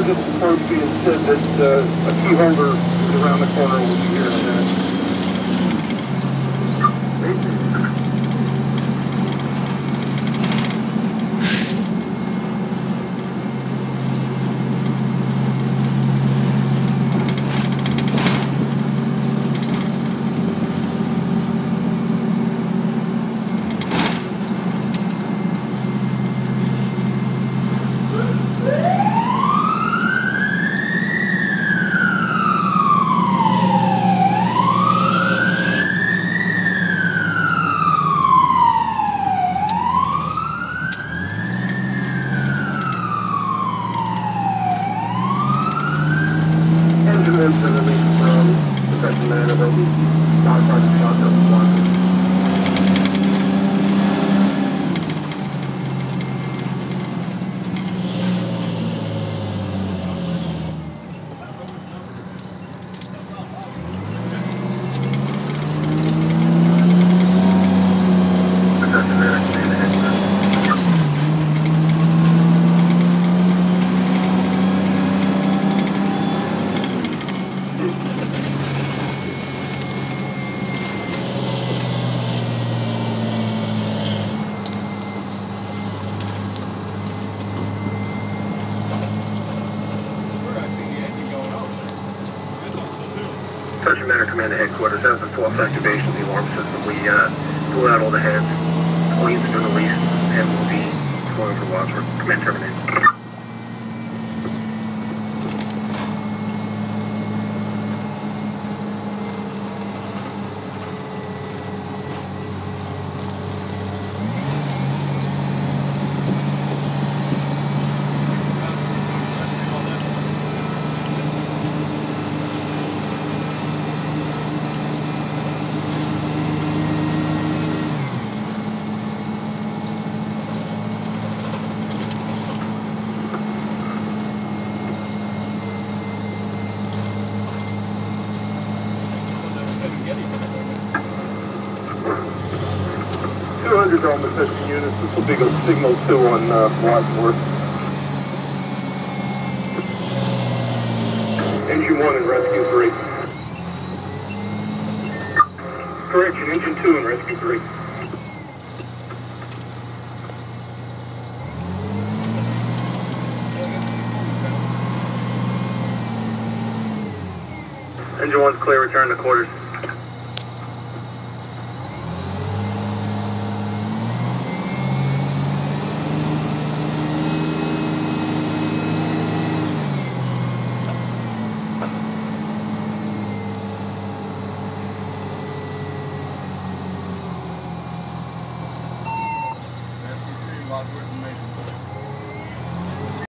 just approached me and said that a key holder is around the corner over here in a minute. Subject matter command to headquarters. As the false activation of the alarm system, we pull out all the heads, planes have been released, and we'll be going for watch for command terminate. On the 15 units, this will be a signal 2 on Wadsworth. Engine 1 and rescue 3. Correction, engine 2 and rescue 3. Engine 1's clear, return to quarters. Wadsworth.